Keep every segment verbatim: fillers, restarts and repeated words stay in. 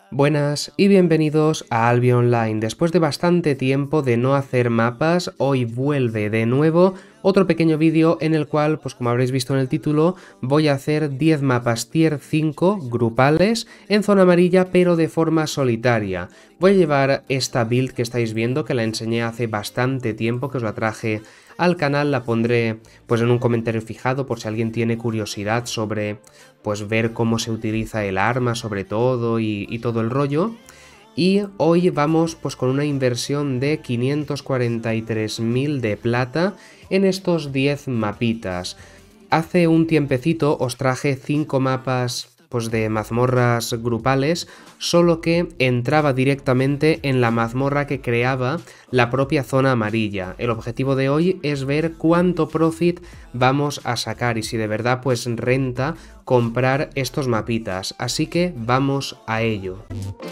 Buenas y bienvenidos a Albion Online. Después de bastante tiempo de no hacer mapas, hoy vuelve de nuevo otro pequeño vídeo en el cual, pues como habréis visto en el título, voy a hacer diez mapas tier cinco grupales en zona amarilla pero de forma solitaria. Voy a llevar esta build que estáis viendo, que la enseñé hace bastante tiempo, que os la traje al canal, la pondré pues en un comentario fijado por si alguien tiene curiosidad sobre pues ver cómo se utiliza el arma sobre todo y, y todo el rollo. Y hoy vamos pues con una inversión de quinientos cuarenta y tres mil de plata en estos diez mapitas. Hace un tiempecito os traje cinco mapas pues de mazmorras grupales, solo que entraba directamente en la mazmorra que creaba la propia zona amarilla. El objetivo de hoy es ver cuánto profit vamos a sacar y si de verdad pues renta comprar estos mapitas, así que vamos a ello.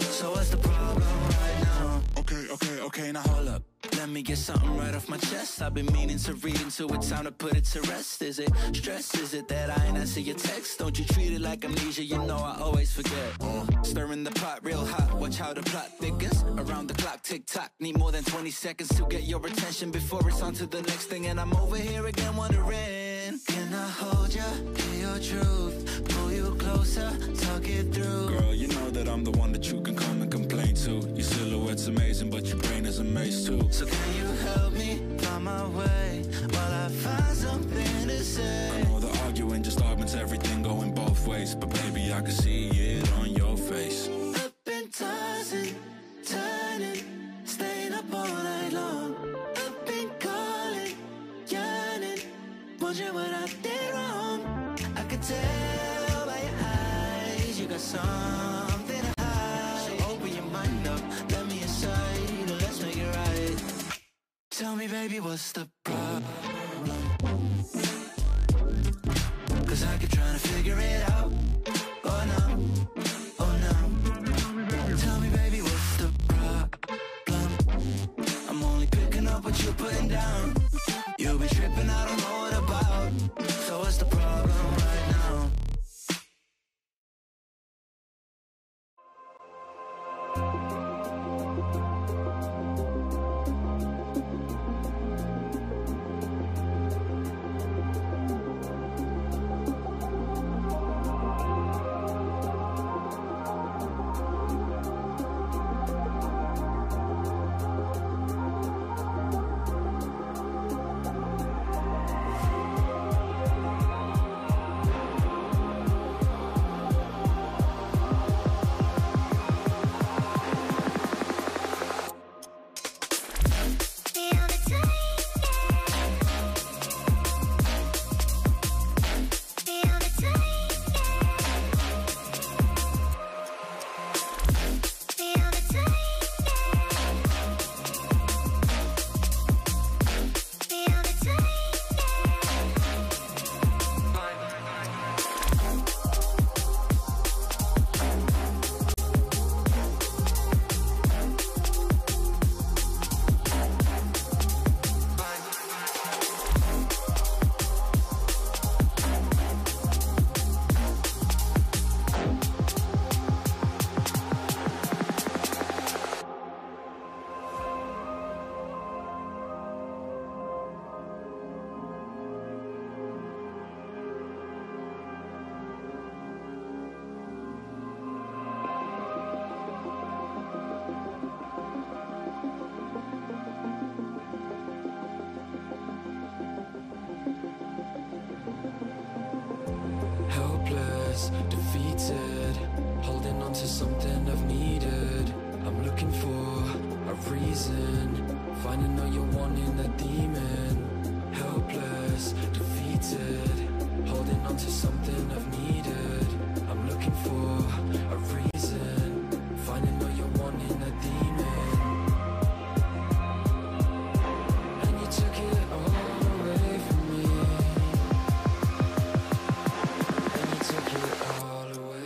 Let me get something right off my chest. I've been meaning to read into it, time to put it to rest. Is it stress? Is it that I ain't answer your text? Don't you treat it like amnesia, you know I always forget. uh, Stirring the pot real hot, watch how the plot thickens. Around the clock, tick tock, need more than twenty seconds to get your attention before it's on to the next thing. And I'm over here again wondering, can I hold ya, hear your truth, pull you closer, talk it through. Girl, you know that I'm the one that you can come and complain to. Your silhouette's amazing, but your brain is a maze too. So can you help me find my way while I find something to say? I know the arguing just augments everything going both ways, but baby I can see it on your face. Up and tossing, turning, staying up all night long. Up and calling, yearning, wondering what I did wrong. I could tell by your eyes you got something to hide. So open your mind up, let me inside, and let's make it right. Tell me, baby, what's the problem? Cause I keep trying to figure it out. Oh no, oh no. Tell me, baby, what's the problem? I'm only picking up what you're putting down. You'll be tripping, I don't know what about. So what's the problem right now? Helpless, defeated, holding on to something I've needed. I'm looking for a reason, finding all you're wanting, a demon. Helpless, defeated, holding on to something I've needed. I'm looking for a reason, finding all you're wanting, a demon. And you took it all away from me. Took it all away.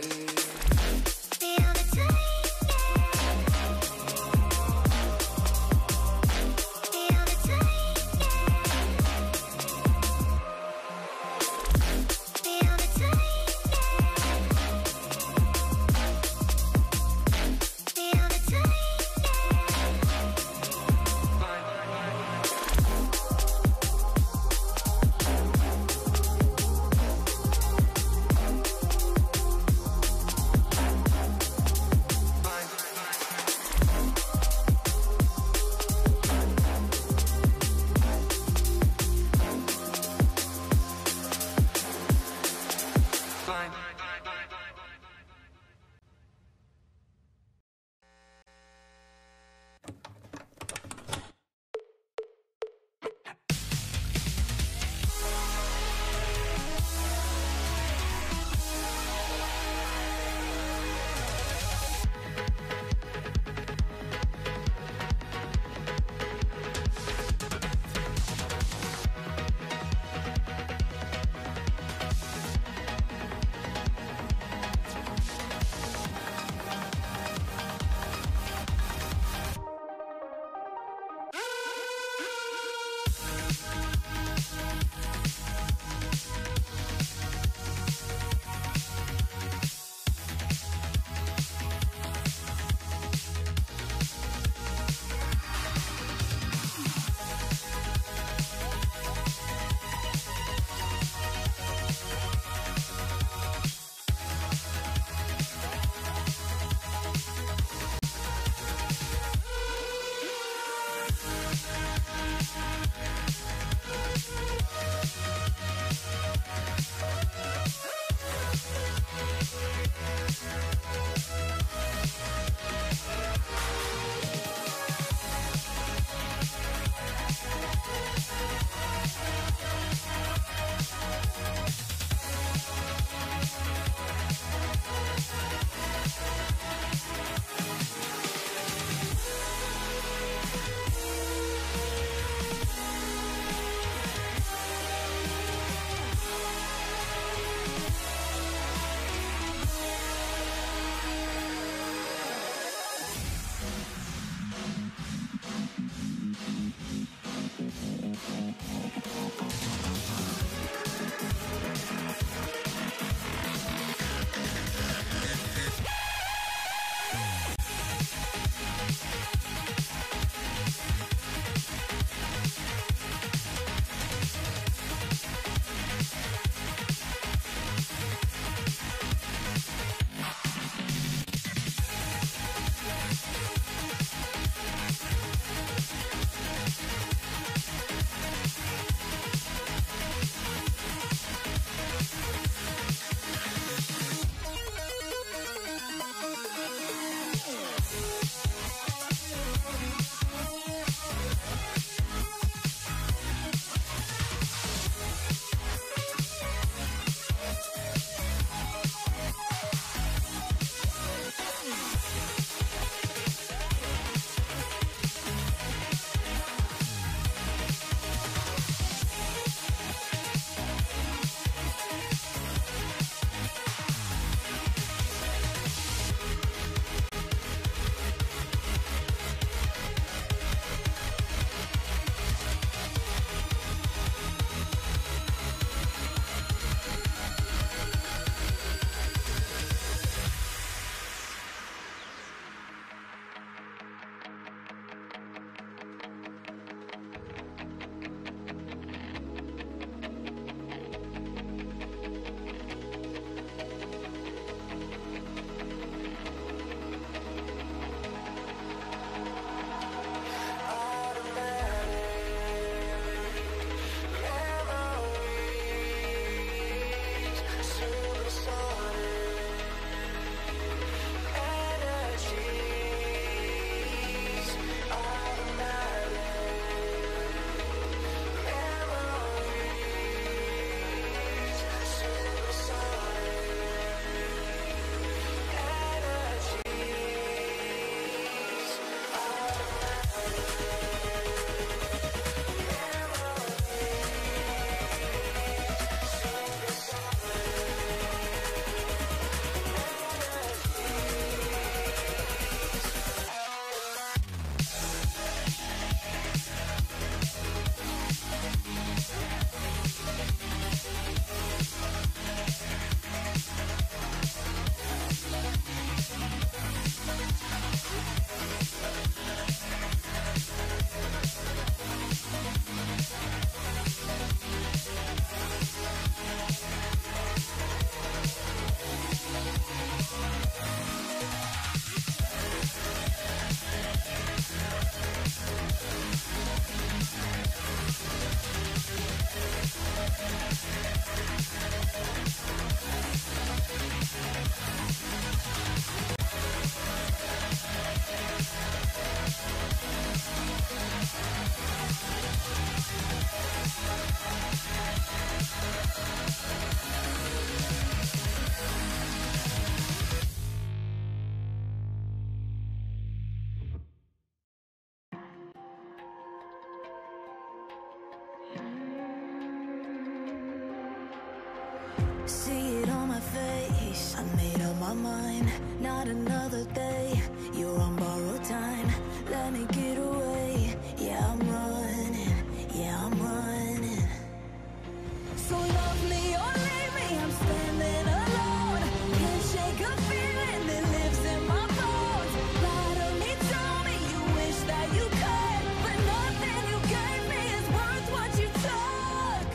not mine, not another day. You're on borrowed time, let me get away. Yeah, I'm running, yeah, I'm running. So love me or leave me, I'm standing alone. Can't shake a feeling that lives in my bones. Lie to me, tell me you wish that you could, but nothing you gave me is worth what you took.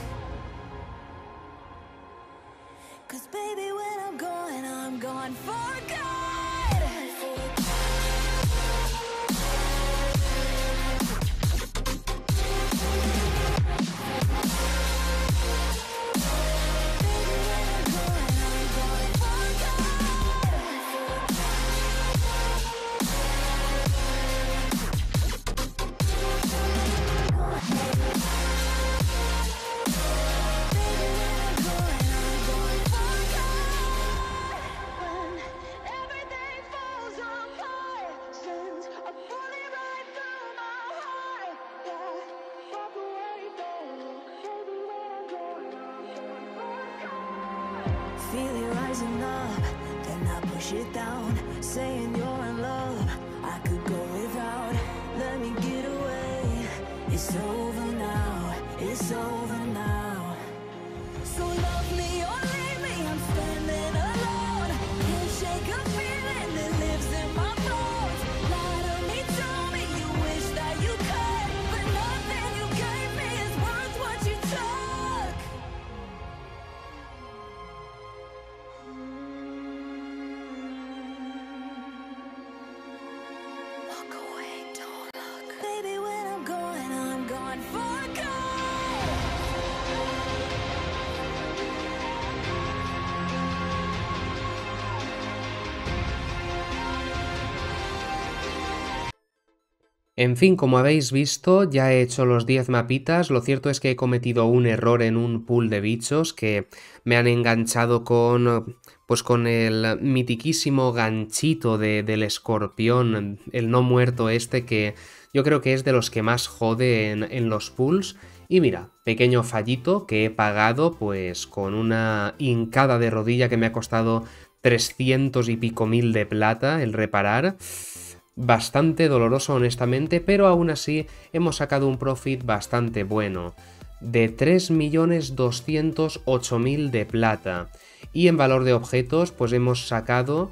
'Cause baby, when I'm gone, I'm gone for good. Feel it rising up, then I push it down, saying you're in love, I could go without, let me get away. It's over now, it's over now. So love me or leave me, I'm standing alone. Can't shake a feeling that lives in my bones. Lie to me, tell me you wish that you could, but nothing you gave me is worth what you took. Walk away, don't look. Baby, when I'm gone, I'm gone for good. En fin, como habéis visto, ya he hecho los diez mapitas. Lo cierto es que he cometido un error en un pool de bichos que me han enganchado con, pues con el mitiquísimo ganchito de, del escorpión, el no muerto este, que yo creo que es de los que más jode en, en los pools. Y mira, pequeño fallito que he pagado pues con una hincada de rodilla que me ha costado trescientos y pico mil de plata el reparar. Bastante doloroso honestamente, pero aún así hemos sacado un profit bastante bueno, de tres millones doscientos ocho mil de plata, y en valor de objetos pues hemos sacado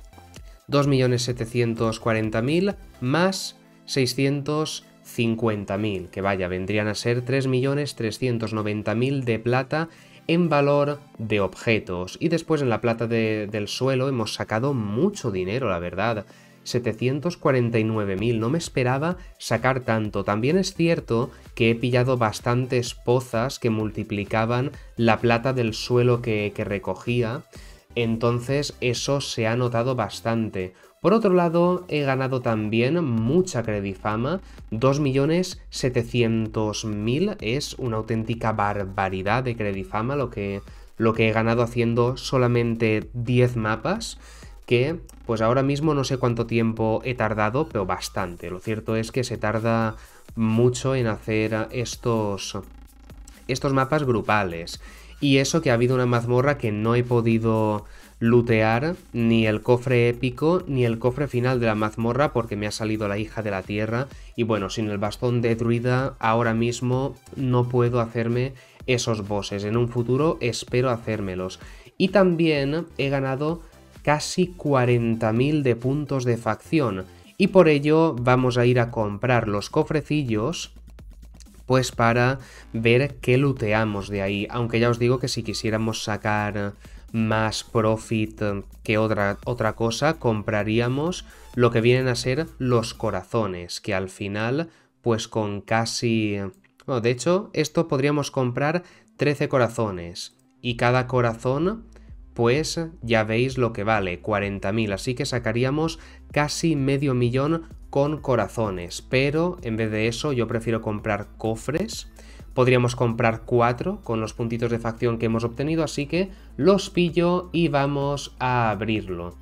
dos millones setecientos cuarenta mil más seiscientos cincuenta mil, que vaya, vendrían a ser tres millones trescientos noventa mil de plata en valor de objetos. Y después en la plata de, del suelo hemos sacado mucho dinero, la verdad, setecientos cuarenta y nueve mil, no me esperaba sacar tanto. También es cierto que he pillado bastantes pozas que multiplicaban la plata del suelo que, que recogía, entonces eso se ha notado bastante. Por otro lado, he ganado también mucha credifama, dos millones setecientos mil, es una auténtica barbaridad de credifama lo que, lo que he ganado haciendo solamente diez mapas, que pues ahora mismo no sé cuánto tiempo he tardado, pero bastante. Lo cierto es que se tarda mucho en hacer estos, estos mapas grupales. Y eso que ha habido una mazmorra que no he podido lootear ni el cofre épico ni el cofre final de la mazmorra porque me ha salido la hija de la tierra. Y bueno, sin el bastón de druida ahora mismo no puedo hacerme esos bosses. En un futuro espero hacérmelos. Y también he ganado casi cuarenta mil de puntos de facción, y por ello vamos a ir a comprar los cofrecillos pues para ver qué looteamos de ahí, aunque ya os digo que si quisiéramos sacar más profit que otra, otra cosa, compraríamos lo que vienen a ser los corazones, que al final pues con casi... Bueno, de hecho esto podríamos comprar trece corazones, y cada corazón pues ya veis lo que vale, cuarenta mil, así que sacaríamos casi medio millón con corazones, pero en vez de eso yo prefiero comprar cofres. Podríamos comprar cuatro con los puntitos de facción que hemos obtenido, así que los pillo y vamos a abrirlo.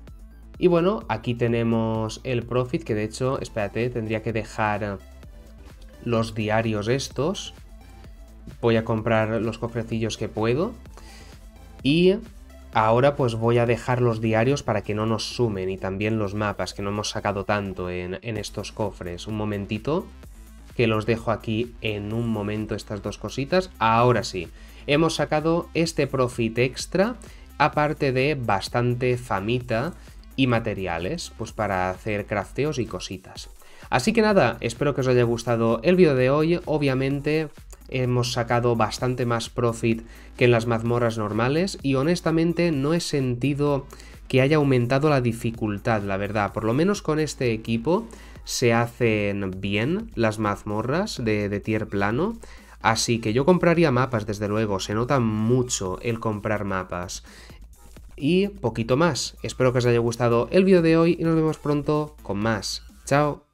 Y bueno, aquí tenemos el profit, que de hecho, espérate, tendría que dejar los diarios estos. Voy a comprar los cofrecillos que puedo. Y Ahora pues voy a dejar los diarios para que no nos sumen y también los mapas que no hemos sacado tanto en, en estos cofres. Un momentito, que los dejo aquí en un momento estas dos cositas. Ahora sí, hemos sacado este profit extra, aparte de bastante famita y materiales, pues para hacer crafteos y cositas. Así que nada, espero que os haya gustado el vídeo de hoy. Obviamente hemos sacado bastante más profit que en las mazmorras normales y honestamente no he sentido que haya aumentado la dificultad, la verdad. Por lo menos con este equipo se hacen bien las mazmorras de, de tier plano. Así que yo compraría mapas, desde luego. Se nota mucho el comprar mapas. Y poquito más. Espero que os haya gustado el vídeo de hoy y nos vemos pronto con más. Chao.